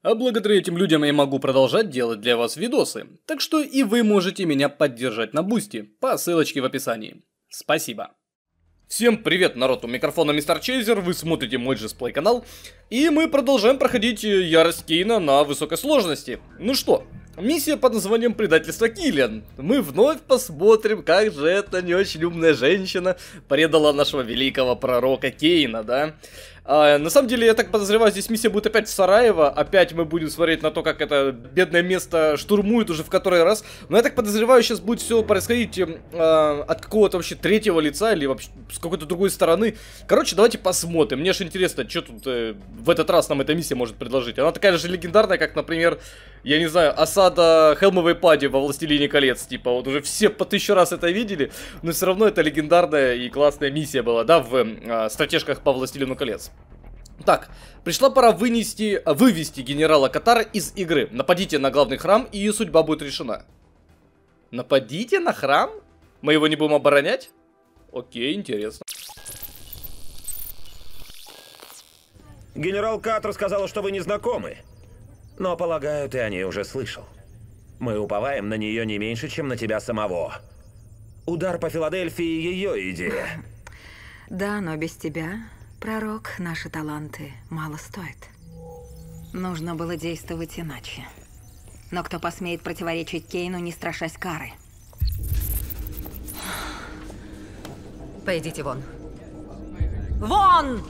А благодаря этим людям я могу продолжать делать для вас видосы. Так что и вы можете меня поддержать на Бусти по ссылочке в описании. Спасибо. Всем привет, народ, у микрофона Мистер Чейзер, вы смотрите мой Джесплей канал. И мы продолжаем проходить Ярость Кейна на высокой сложности. Ну что, миссия под названием Предательство Киллиан. Мы вновь посмотрим, как же эта не очень умная женщина предала нашего великого пророка Кейна, да? На самом деле, я так подозреваю, здесь миссия будет опять в Сараево. Опять мы будем смотреть на то, как это бедное место штурмуют уже в который раз. Но я так подозреваю, сейчас будет все происходить от какого-то вообще третьего лица или вообще с какой-то другой стороны. Короче, давайте посмотрим. Мне же интересно, что тут в этот раз нам эта миссия может предложить. Она такая же легендарная, как, например, я не знаю, осада Хелмовой Пади во Властелине колец. Типа, вот уже все по 1000 раз это видели, но все равно это легендарная и классная миссия была, да, в стратежках по Властелину колец. Так, пришла пора вывести генерала Катара из игры. Нападите на главный храм, и ее судьба будет решена. Нападите на храм? Мы его не будем оборонять? Окей, интересно. Генерал Катар сказала, что вы не знакомы. Но, полагаю, ты о ней уже слышал. Мы уповаем на нее не меньше, чем на тебя самого. Удар по Филадельфии — ее идея. Да, но без тебя, пророк, наши таланты мало стоят. Нужно было действовать иначе. Но кто посмеет противоречить Кейну, не страшась кары? Пойдите вон. Вон!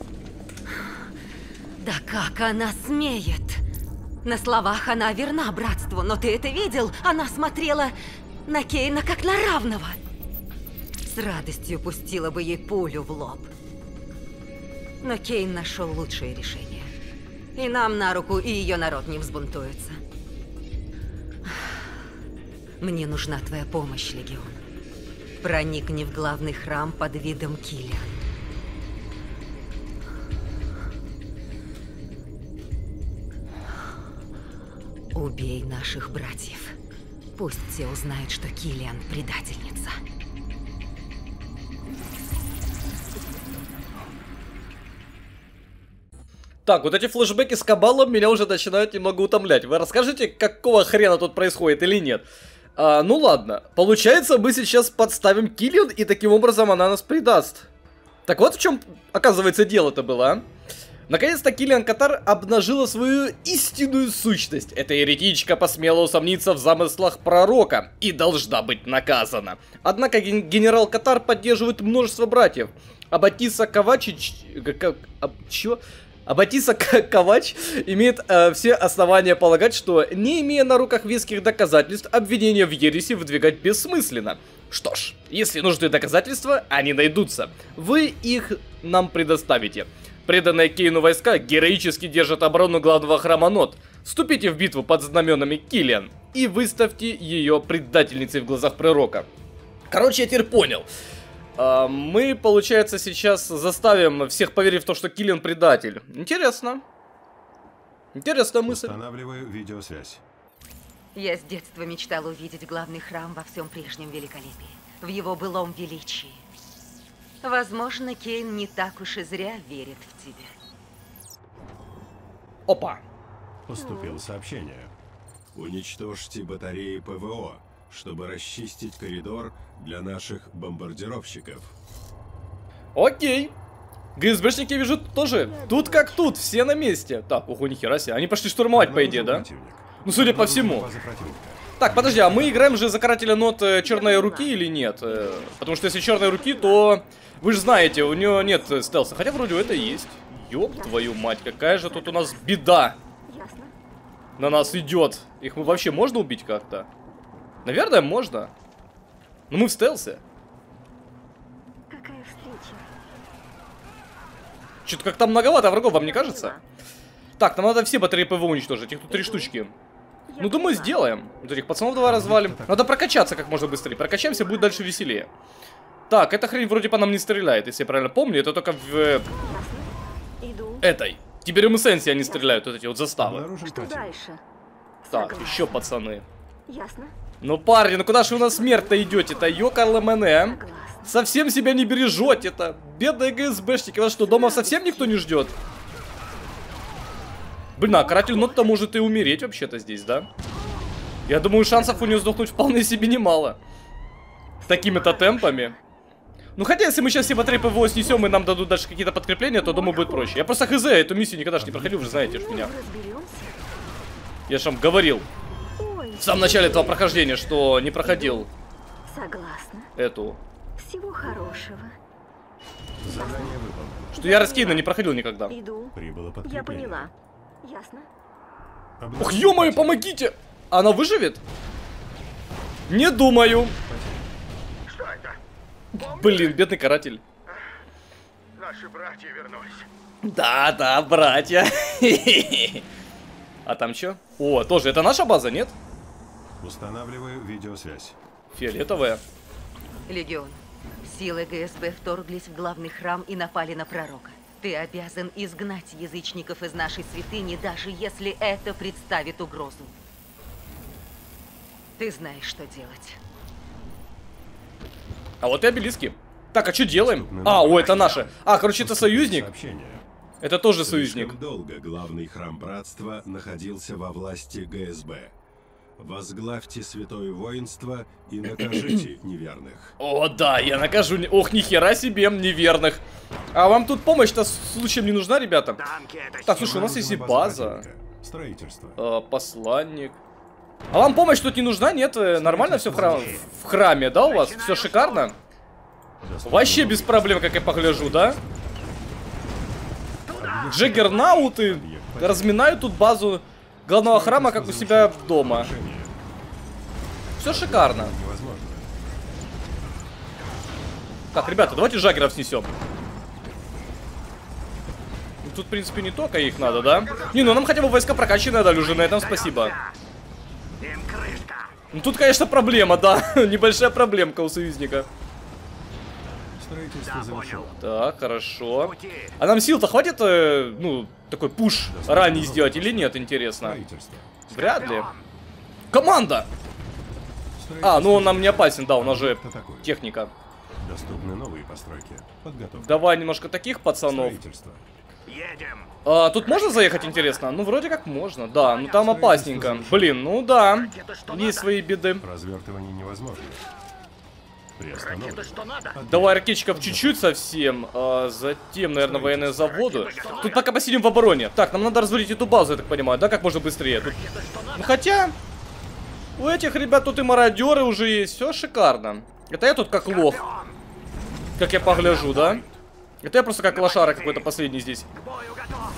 Да как она смеет! На словах она верна братству, но ты это видел? Она смотрела на Кейна как на равного. С радостью пустила бы ей пулю в лоб. Но Кейн нашел лучшее решение. И нам на руку, и ее народ не взбунтуется. Мне нужна твоя помощь, Легион. Проникни в главный храм под видом Киллиан. Убей наших братьев. Пусть все узнают, что Киллиан предательница. Так, вот эти флешбеки с Кабалом меня уже начинают немного утомлять. Вы расскажете, какого хрена тут происходит или нет? Ну ладно. Получается, мы сейчас подставим Киллиан, и таким образом она нас предаст. Так вот в чем, оказывается, дело-то было, а? Наконец-то Киллиан Катар обнажила свою истинную сущность. Эта еретичка посмела усомниться в замыслах пророка и должна быть наказана. Однако генерал Катар поддерживает множество братьев. Аббатиса Ковачич... Аббатиса Ковач имеет все основания полагать, что, не имея на руках веских доказательств, обвинения в ереси выдвигать бессмысленно. Что ж, если нужны доказательства, они найдутся. Вы их нам предоставите. Преданные Кейну войска героически держат оборону главного храма Нот. Вступите в битву под знаменами Киллиан и выставьте ее предательницей в глазах пророка. Короче, я теперь понял. Мы, получается, сейчас заставим всех поверить в то, что Киллиан предатель. Интересно. Интересная мысль. Устанавливаю видеосвязь. Я с детства мечтал увидеть главный храм во всем прежнем великолепии. В его былом величии. Возможно, Кейн не так уж и зря верит в тебя. Опа. Поступило сообщение. Уничтожьте батареи ПВО, чтобы расчистить коридор для наших бомбардировщиков. Окей. ГСБшники, вижу, тоже. Тут как тут, все на месте. Так, ого, нихера себе. Они пошли штурмовать, по идее, да? Ну, судя по всему. Так, подожди, а мы играем же за карателя Нот черной руки или нет? Потому что если черной руки, то... Вы же знаете, у него нет стелса. Хотя вроде это и есть. Ёб твою мать, какая же тут у нас беда. На нас идет. Их мы вообще можно убить как-то? Наверное, можно. Но мы в стелсе. Какая встреча? Что-то как-то многовато врагов, вам не кажется? Так, нам надо все батареи ПВО уничтожить. Их тут 3 штучки. Ну, думаю, сделаем. Вот этих пацанов давай развалим. Надо прокачаться как можно быстрее. Прокачаемся, будет дальше веселее. Так, эта хрень вроде по нам не стреляет, если я правильно помню. Это только в... этой. Теперь им эссенции они стреляют, вот эти вот заставы. Что дальше? Так, еще пацаны. Ясно? Ну, парни, ну куда же вы на смерть-то идете-то? Ёкарламене. Совсем себя не бережете-то. Бедные ГСБшники, вас что, дома совсем никто не ждет? Блин, а каратель Нот-то может и умереть вообще-то здесь, да? Я думаю, шансов у него сдохнуть вполне себе немало. Такими-то темпами. Ну хотя, если мы сейчас все батареи ПВО снесем и нам дадут дальше какие-то подкрепления, то думаю будет проще. Я просто хз, эту миссию никогда же не проходил, вы же знаете, что меня. Я же вам говорил в самом начале этого прохождения, что не проходил. Согласна. Эту. Всего хорошего. Задание выполнено. Что я Раскейна не проходил никогда. Иду. Прибыло Я подкрепление. поняла. Ясно? Ох, ё-моё, помогите! Она выживет? Не думаю. Что это? Блин, бедный каратель. Наши братья вернулись. Да, братья. А там чё? О, тоже, это наша база, нет? Устанавливаю видеосвязь. Фиолетовая. Легион, силы ГСБ вторглись в главный храм и напали на пророка. Ты обязан изгнать язычников из нашей святыни, даже если это представит угрозу. Ты знаешь, что делать. А вот и обелиски. Так, а что делаем? А, о, это наши. А, короче, это союзник. Сообщение. Это тоже Слишком союзник. долго главный храм братства находился во власти ГСБ. Возглавьте святое воинство и накажите неверных. О, да, я накажу. Ох, нихера себе, неверных. А вам тут помощь-то случаем не нужна, ребята? Танки это Так, слушай, у нас есть и база. Строительство. Посланник. А вам помощь тут не нужна? Нет? Нормально все в храме, да, у вас? Все шикарно? Вообще без проблем, как я погляжу, да? Джаггернауты разминают тут базу главного храма, как у себя дома. Все шикарно. Невозможно. Так, ребята, давайте Жаггеров снесем. Тут, в принципе, не только их надо, да? Не, ну нам хотя бы войска прокачанные дали уже, на этом спасибо. Им крышка. Ну тут, конечно, проблема, да. Небольшая проблемка у союзника. Строительство завершено. Так, хорошо. Пути. А нам сил-то хватит, ну, такой пуш ранний сделать или нет, интересно? Строительство. Вряд ли. Команда! А, ну он нам не опасен, да, у нас же Атакует. техника. Доступны новые постройки. Подготовка. Давай немножко таких пацанов. Строительство. Едем. А, тут можно заехать, интересно? Ну, вроде как можно, да, ну там опасненько. Блин, ну да, есть свои беды. Развертывание невозможно. Приостановлено. Это что надо? Давай ракетчиков чуть-чуть совсем, а затем, наверное, военные заводы. Тут пока посидим в обороне. Так, нам надо развалить эту базу, я так понимаю, да, как можно быстрее. Тут... Ну, хотя, у этих ребят тут и мародеры уже есть, все шикарно. Это я тут как лох, как я погляжу, да? Это я просто как лошара какой-то последний здесь. К бою готов.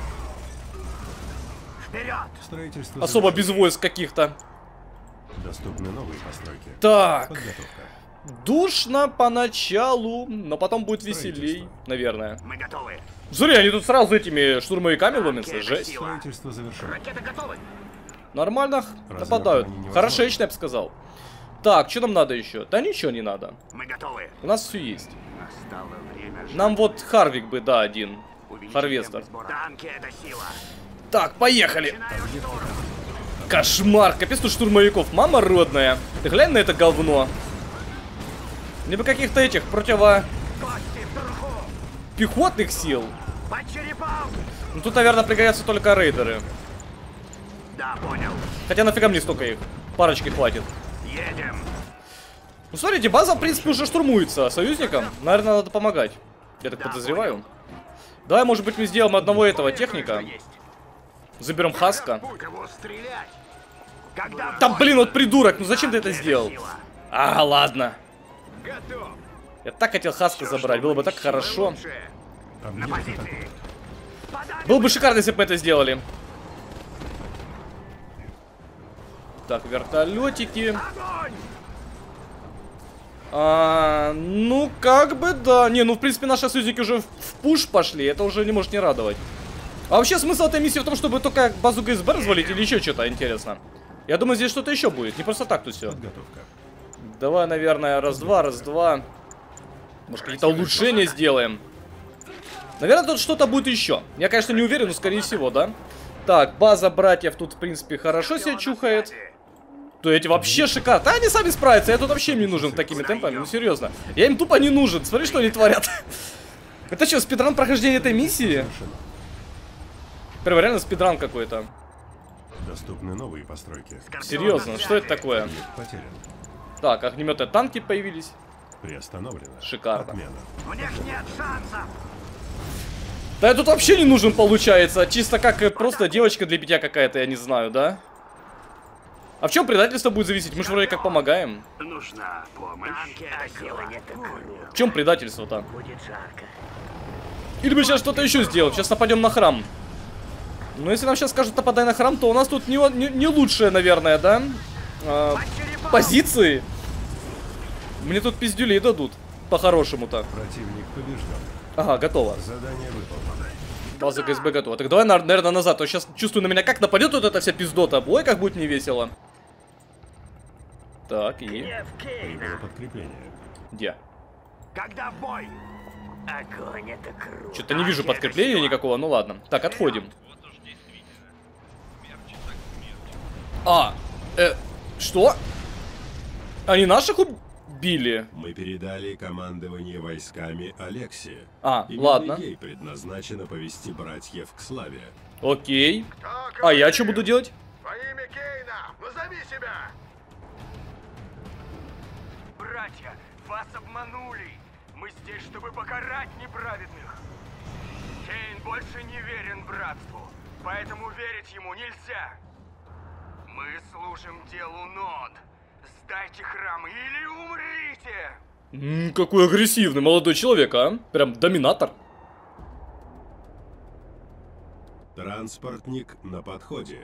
Вперед. Строительство Особо завершено. без войск каких-то. Доступны новые постройки. Так, Подготовка. душно поначалу, но потом будет веселей, наверное. Мы готовы. Смотри, они тут сразу этими штурмовиками ломятся, жесть. Строительство завершено. Ракеты готовы. Нормально нападают. невозможно. Хорошечно, я бы сказал. Так, что нам надо еще? Да ничего не надо. Мы готовы. У нас все есть. Настало время. Нам вот Харвик бы, да, один. Харвестер. Танки это сила. Так, поехали. Кошмар, капец тут штурмовиков. Мама родная. Ты глянь на это говно. Либо каких-то этих Кости вверху. пехотных сил. По черепам. Ну тут, наверное, пригодятся только рейдеры. Да, понял. Хотя нафига мне столько их? Парочки хватит. Едем. Ну смотрите, база, в принципе, уже штурмуется союзникам. Наверное, надо помогать. Я так подозреваю. Давай, может быть, мы сделаем одного этого техника. Заберем Хаска. Кого стрелять? Когда Да блин, вот придурок, ну зачем ты это сделал? сила. А, ладно. Готов. Я так хотел Хаска забрать, было бы так хорошо. На Объект атакует. позиции. Подать. Было бы шикарно, если бы мы это сделали. Так, вертолетики. Огонь. Ну, как бы да. Не, ну, в принципе, наши союзники уже в пуш пошли. Это уже не может не радовать. А вообще, смысл этой миссии в том, чтобы только базу ГСБ развалить или еще что-то интересно? Я думаю, здесь что-то еще будет. Не просто так тут все. Подготовка. Давай, наверное, раз-два, раз-два. Может, какие-то улучшения сделаем. Наверное, тут что-то будет еще. Я, конечно, не уверен, но скорее всего, да? Так, база братьев тут, в принципе, хорошо себя чухает. То эти вообще шикарно. Да, они сами справятся. Я тут вообще им не нужен такими темпами. Ну, серьезно. Я им тупо не нужен. Смотри, что они творят. Это что, спидран прохождения этой миссии? Прям реально спидран какой-то. Доступны новые постройки. Серьезно, что это такое? Объект потерян. Так, огнеметы, танки появились. Приостановлено. Шикарно. Отмена. У них нет шансов. Да я тут вообще не нужен, получается. Чисто как просто девочка для битья какая-то, я не знаю, да? А в чем предательство будет зависеть? Мы же вроде как помогаем. Нужна помощь. В чем предательство-то? Или мы сейчас что-то еще сделаем? Сейчас нападем на храм. Но если нам сейчас скажут нападай на храм, то у нас тут не лучшие, наверное, да? Позиции. Мне тут пиздюлей дадут. По-хорошему-то. Противник побежден. Ага, готово. Задание выполнено. База ГСБ готова. Так давай, наверное, назад. А то сейчас чувствую, на меня как нападет вот эта вся пиздота. Ой, как будет невесело. Так, и... Прибыло подкрепление. Где? Когда в бой. Огонь, это круто. Что-то не вижу подкрепления никакого. Ну ладно. Так, отходим. Что? Они наших убили? Мы передали командование войсками Алексе. Именно Ладно. ей предназначено повести братьев к славе. Окей. А я что буду делать? Во имя Кейна, назови себя. Братья, вас обманули. Мы здесь, чтобы покарать неправедных. Кейн больше не верен братству, поэтому верить ему нельзя. Мы служим делу Нод. Сдайте храм или умрите! Какой агрессивный молодой человек, а? Прям доминатор. Транспортник на подходе.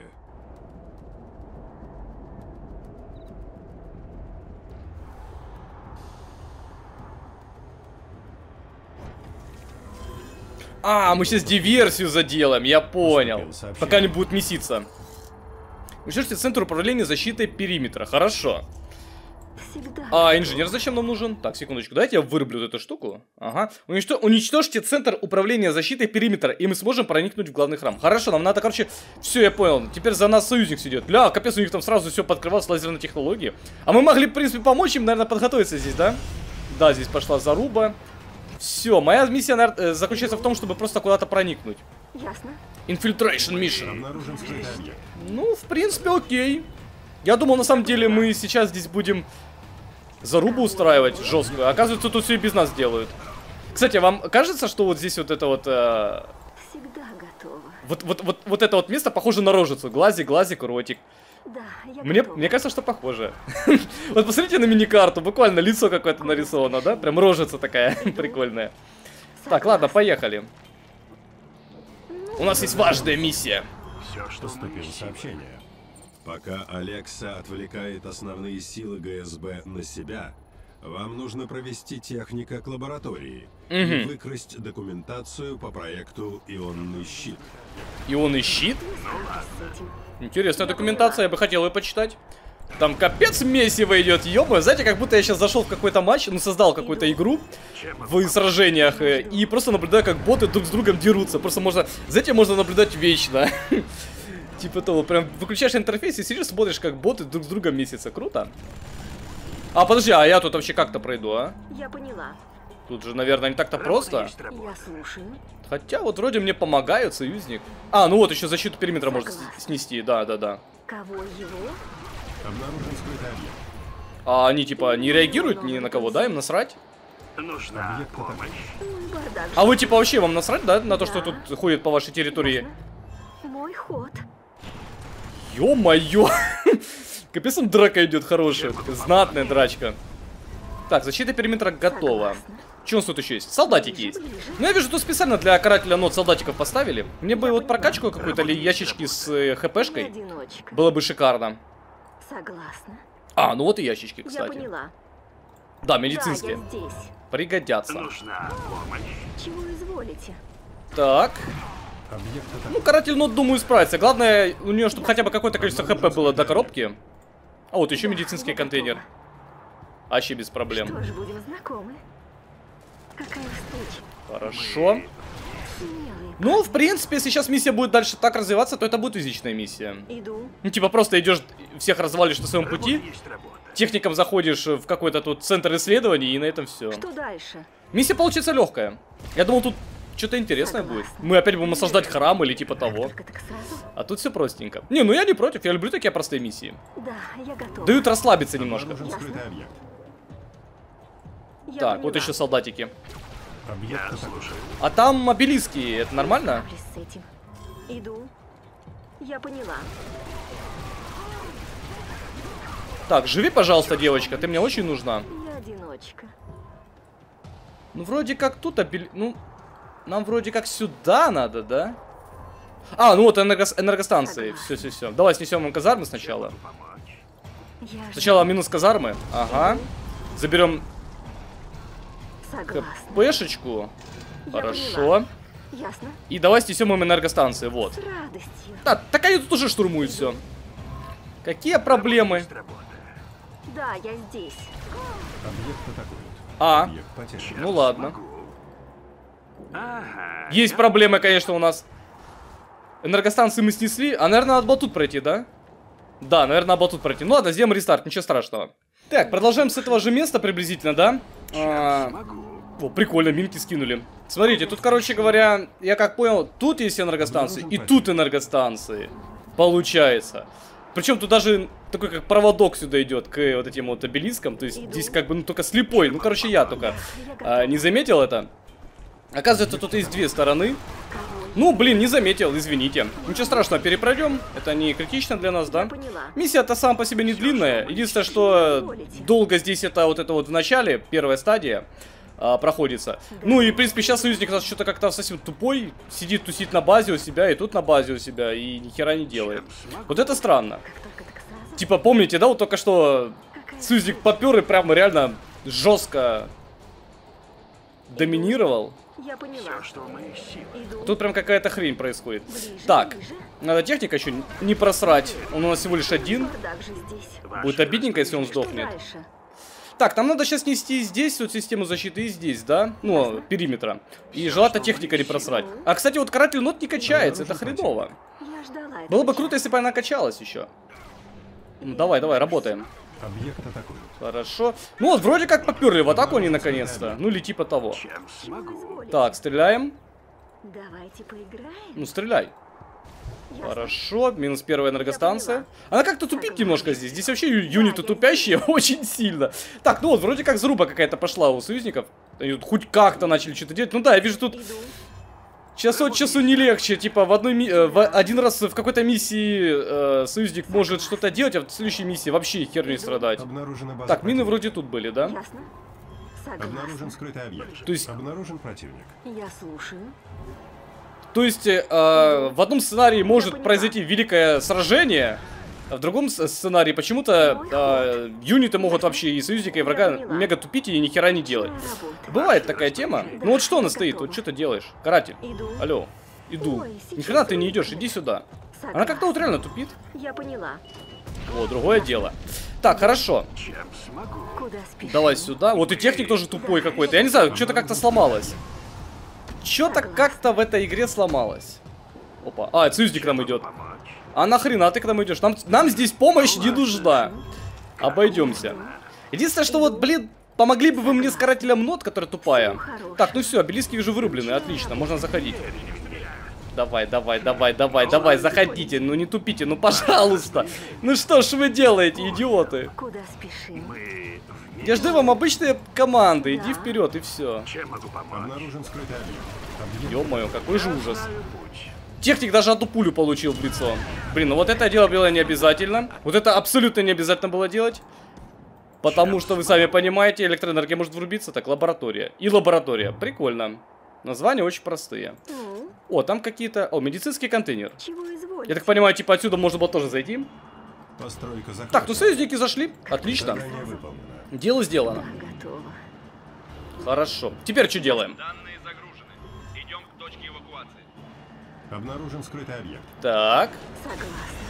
Мы сейчас диверсию заделаем, я понял. Поступило сообщение. Пока не будет меситься. Уничтожьте центр управления защитой периметра. Хорошо. Всегда. Инженер зачем нам нужен? Так, секундочку, давайте я вырублю эту штуку. Ага. Уничтожьте центр управления защитой периметра, и мы сможем проникнуть в главный храм. Хорошо, нам надо, короче, все, я понял. Теперь за нас союзник сидит. Бля, капец, у них там сразу все подкрывалось лазерной технологией. А мы могли, в принципе, помочь им, наверное, подготовиться здесь, да? Да, здесь пошла заруба. Все, моя миссия, наверное, заключается в том, чтобы просто куда-то проникнуть. Ясно. Infiltration Mission. Обнаружен скрытый объект. Ну, в принципе, окей. Я думал, на самом деле, мы сейчас здесь будем зарубу устраивать жесткую. Оказывается, тут все и без нас делают. Кстати, вам кажется, что вот здесь вот это вот... Всегда готова. Вот это вот место похоже на рожицу. Глазик, ротик. Да, я готова. Мне кажется, что похоже. Вот посмотрите на мини-карту. Буквально лицо какое-то нарисовано, да? Прям рожица такая прикольная. Так, ладно, поехали. У нас есть важная миссия. Все, что Поступило сообщение. Пока Алекса отвлекает основные силы ГСБ на себя, вам нужно провести техника к лаборатории и выкрасть документацию по проекту «Ионный щит». Ионный щит? С этим. Интересная документация, я бы хотел ее почитать. Там капец месиво идет, ёбаный. Знаете, как будто я сейчас зашел в какой-то матч, ну создал какую-то игру в сражениях и просто наблюдаю, как боты друг с другом дерутся. Просто можно, знаете, можно наблюдать вечно. Типа того, прям выключаешь интерфейс и сидишь, смотришь, как боты друг с другом месяца. Круто. Подожди, а я тут вообще как-то пройду, а? Я поняла. Тут же, наверное, не так-то просто. Я слушаю. Хотя вот вроде мне помогают, союзник. Ну вот, еще защиту периметра может снести, да. Кого его? Обнаружен скрытый объект. Они типа не реагируют ни на кого, да? Им насрать? нужна помощь. Бардак. А вы типа вообще вам насрать, да? На то, что тут ходит по вашей территории? Мой ход. Ё-моё! Капец, там драка идет хорошая. Знатная драчка. Так, защита периметра готова. Что у нас тут еще есть? Солдатики есть. Ну, я вижу, тут специально для карателя нот солдатиков поставили. Мне бы вот прокачку какую-то или ящички с хпшкой. Одиночка. Было бы шикарно. Согласна. Ну вот и ящички, Я кстати. поняла. Да, Да, медицинские. я здесь. Пригодятся. Нужна помощь. Чего изволите? Так. Объект атакован. Ну, каратель нот, думаю, справится. Главное, у нее, чтобы хотя бы какое-то количество хп было до коробки. А вот еще медицинский контейнер. Вообще без проблем. Что ж, будем знакомы. Какая встреча. Хорошо. Смелые. Ну, в принципе, если сейчас миссия будет дальше так развиваться, то это будет изичная миссия. Иду. Ну, типа, просто идешь, всех развалишь на своем пути, Есть работа. техником заходишь в какой-то тут центр исследований, и на этом все. Что дальше? Миссия получится легкая. Я думал, тут что-то интересное будет. Мы опять будем осаждать храм или типа того. Только так сразу? А тут все простенько. Не, ну я не против, я люблю такие простые миссии. Да, я готова. Дают расслабиться немножко. Нужен скрытый объект. Я Так, вот поняла. еще солдатики. Объект Я атакует. слушаю. А там обелиски, это нормально? Справлюсь с этим. Иду. Я поняла. Так, живи, пожалуйста, девочка, ты мне очень нужна. Я одиночка. Ну, вроде как тут Ну, нам вроде как сюда надо, да? А, ну вот энергостанции. Все. Давай снесем им казармы сначала. Я Сначала минус казармы. Ага. Заберем согласна. КПшечку. Я Хорошо. поняла. Ясно? И давай снесем им энергостанции, вот. С радостью. Да, так они тут уже штурмуют все. Какие проблемы? Да, я здесь. Объект атакует. А, Объект потерян. ну ладно. Ага. Есть проблемы, конечно, у нас. Энергостанции мы снесли. А, наверное, надо было тут пройти, да? Да, наверное, надо было тут пройти. Ну ладно, сделаем рестарт, ничего страшного. Так, продолжаем с этого же места приблизительно, да? О, прикольно, минки скинули. Смотрите, тут, короче говоря, я как понял, тут есть энергостанции, и тут энергостанции. Получается. Причем тут даже такой как проводок сюда идет к вот этим вот обелискам. То есть здесь как бы ну только слепой. Ну, короче, я только не заметил это. Оказывается, тут есть две стороны. Ну, блин, не заметил, извините. Ничего страшного, перепройдем. Это не критично для нас, да? Поняла. Миссия-то сама по себе не длинная. Единственное, что долго здесь это вот в начале, первая стадия, проходится. Ну и, в принципе, сейчас союзник у нас что-то как-то совсем тупой. Сидит, тусит на базе у себя, и тут на базе у себя, и ни хера не делает. Вот это странно. Как только так сразу. Типа, помните, да, вот только что союзник попер и прямо реально жестко доминировал. Я поняла. Все, что в моих силах. Иду. Тут прям какая-то хрень происходит. Ближе, Так, ближе. надо техника еще не просрать. Он у нас всего лишь один. Бардак же здесь. Будет обидненько, если он Что сдохнет. дальше? Так, нам надо сейчас нести здесь вот систему защиты и здесь, да? Ну, периметра. И желательно техника не просрать. А, кстати, вот каратель нот не качается, это хреново. Я ждала этого Было бы часа. круто, если бы она качалась еще. Ну, давай, работаем. Объект атакует. Хорошо. Ну вот, вроде как поперли в атаку они наконец-то. Ну или типа того. Чем смогу. Так, стреляем. Давайте поиграем. Ну, стреляй. Ясно. Хорошо, минус первая энергостанция. Она как-то тупит немножко здесь. Здесь вообще юниты тупящие очень сильно. Так, ну вот, вроде как заруба какая-то пошла у союзников. Они тут хоть как-то начали что-то делать. Ну да, я вижу тут Иду. час от часу не легче. Типа один раз в какой-то миссии союзник может что-то делать, а в следующей миссии вообще херню страдать. Обнаружена база Так, мины противника. вроде тут были, да? Ясно? Обнаружен Согласна. скрытый объект. То есть- Обнаружен противник. Я слушаю. То есть в одном сценарии может поняла. произойти великое сражение, а в другом сценарии почему-то юниты могут вообще и союзника, и врага поняла. мега тупить и ни хера не делать. Работа. Бывает такая тема. Ну вот что она стоит? готова. Вот что ты делаешь? Каратель. Иду. Алло. Иду. Ой, Ни сейчас хрена ты не уйду. идешь, иди сюда. Она Согласна. как-то вот реально тупит. Я поняла. О, другое дело. Так, хорошо. Чем смогу. Куда спешим? Давай сюда. Вот и техник тоже тупой какой-то. Я не знаю, что-то как-то сломалось. Что-то как-то в этой игре сломалось. Опа. А, это союзник к нам идет. Помочь. А нахрена ты к нам идешь? Нам здесь помощь не нужна. Обойдемся. Единственное, что вот, блин, помогли бы вы мне с карателем нот, которая тупая. Так, ну все, обелиски вижу вырублены. Отлично, можно заходить. Давай, заходите. Ну не тупите, ну пожалуйста. Ну что ж вы делаете, идиоты? Куда спешим? Мы вместе. Я жду вам обычные команды. Иди вперед и все. Чем могу помочь? Обнаружен скрытый объект. Объект Ё-моё, какой же ужас. Знаю путь. Техник даже одну пулю получил в лицо. Блин, ну вот это дело было не обязательно. Вот это абсолютно не обязательно было делать. Потому что, вы сами понимаете, электроэнергия может врубиться. Так, лаборатория. И лаборатория. Прикольно. Названия очень простые. Ну, О, там какие-то... О, медицинский контейнер. чего изволите? Я так понимаю, типа отсюда можно было тоже зайти. Постройка закончена. Так, ну союзники зашли. Отлично. Задание выполнено. Дело сделано. Да, готово. Хорошо. Теперь что делаем? Данные загружены. Идем к точке эвакуации. Обнаружен скрытый объект. Так. Согласна.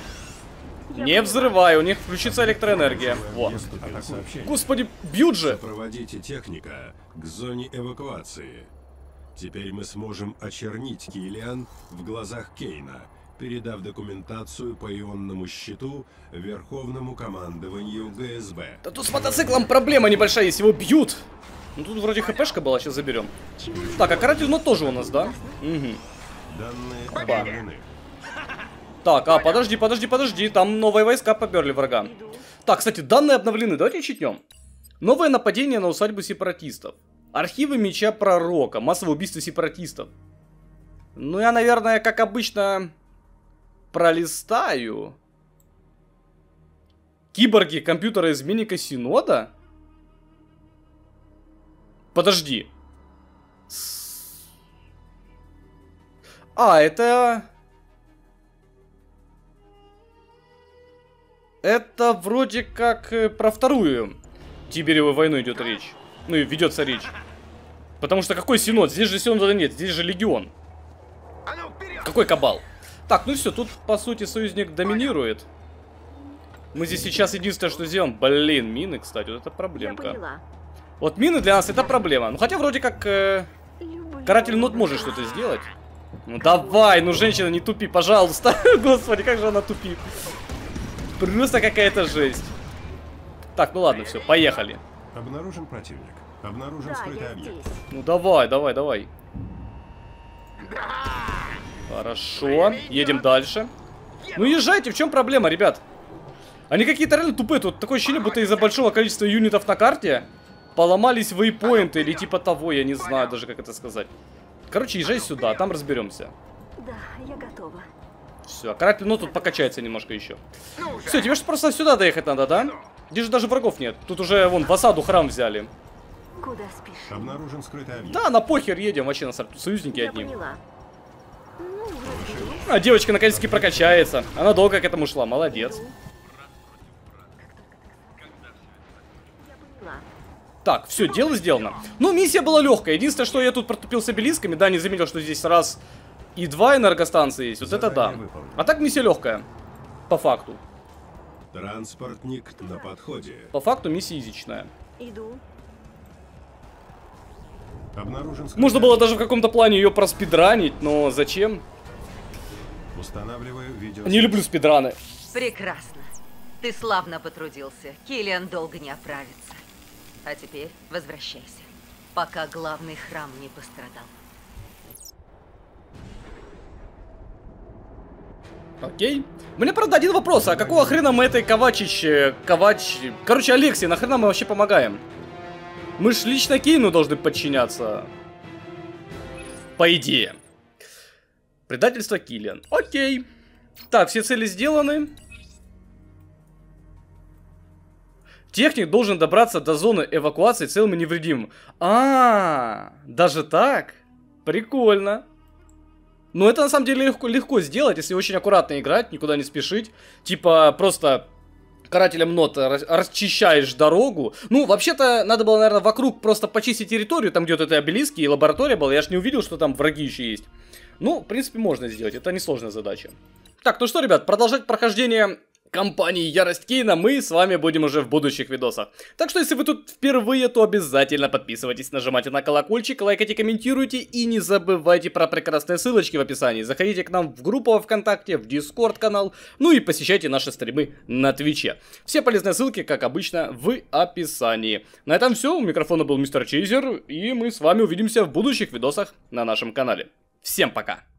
Не взрывай, у них включится электроэнергия. Во. Поступило сообщение. Господи, бьют же. Проводите техника к зоне эвакуации. Теперь мы сможем очернить Киллиан в глазах Кейна, передав документацию по ионному щиту Верховному командованию ГСБ. Да тут с мотоциклом проблема небольшая, если его бьют. Ну тут вроде хпшка была, сейчас заберем. Так, а каратель, ну тоже у нас, да? Угу. Данные обновлены. Так, а, подожди, там новые войска поперли врага. Так, кстати, данные обновлены, давайте читнем. Новое нападение на усадьбу сепаратистов. Архивы меча пророка, массовое убийство сепаратистов. Ну, я, наверное, как обычно, пролистаю. Киборги компьютера изменника Синода? Подожди. А, это... Это вроде как про вторую Тиберевую войну идет речь. Ну и ведется речь. Потому что какой Синод? Здесь же Синода нет, здесь же Легион. Какой Кабал? Так, ну все, тут по сути союзник доминирует. Мы здесь сейчас единственное, что сделаем. Блин, мины, кстати, вот это проблемка. Вот мины для нас это проблема. Ну хотя вроде как каратель нот может что-то сделать. Ну давай, ну женщина, не тупи, пожалуйста. Господи, как же она тупит. Просто какая-то жесть. Так, ну ладно, все, поехали. Обнаружен противник. Обнаружен скрытый объект. Ну давай. Хорошо, едем дальше. Ну езжайте, в чем проблема, ребят? Они какие-то реально тупые. Тут такое ощущение, будто из-за большого количества юнитов на карте поломались вейпоинты или типа того, я не знаю даже, как это сказать. Короче, езжай сюда, там разберемся. Да, я готова. Все, каратель, ну тут покачается немножко еще. Все, тебе же просто сюда доехать надо, да? Здесь же даже врагов нет. Тут уже, вон, в осаду храм взяли. Куда спишь? Обнаружен скрытый объект. Да, на похер едем, вообще на союзники Я одни. поняла. Ну, А девочка наконец-таки прокачается. Она долго к этому шла, молодец. Так, все, дело сделано. Ну, миссия была легкая. Единственное, что я тут протупил с обелисками, да, не заметил, что здесь раз и два энергостанции есть. Вот это да. А так миссия легкая. По факту. Транспортник на подходе. По факту миссия изичная. иду. Обнаружен скрытый Можно было даже в каком-то плане ее проспидранить, но зачем? Устанавливаю видео. Не люблю спидраны. Прекрасно. Ты славно потрудился. Киллиан долго не оправится. А теперь возвращайся, пока главный храм не пострадал. Окей. Мне, правда, один вопрос. А какого хрена мы этой Короче, Алексей, нахрена мы вообще помогаем? Мы ж лично Кейну должны подчиняться. По идее. Предательство Киллиан. Окей. Так, все цели сделаны. Техник должен добраться до зоны эвакуации целым и невредимым. Даже так? Прикольно. Но это на самом деле легко сделать, если очень аккуратно играть, никуда не спешить. Типа просто карателем нот расчищаешь дорогу. Ну, вообще-то надо было, наверное, вокруг просто почистить территорию, там где-то это обелиски и лаборатория была. Я ж не увидел, что там враги еще есть. Ну, в принципе, можно сделать, это несложная задача. Так, ну что, ребят, продолжать прохождение компании Ярость Кейна мы с вами будем уже в будущих видосах. Так что, если вы тут впервые, то обязательно подписывайтесь, нажимайте на колокольчик, лайкайте, комментируйте и не забывайте про прекрасные ссылочки в описании. Заходите к нам в группу во ВКонтакте, в Дискорд канал, ну и посещайте наши стримы на Твиче. Все полезные ссылки, как обычно, в описании. На этом все, у микрофона был Мистер Чейзер, и мы с вами увидимся в будущих видосах на нашем канале. Всем пока!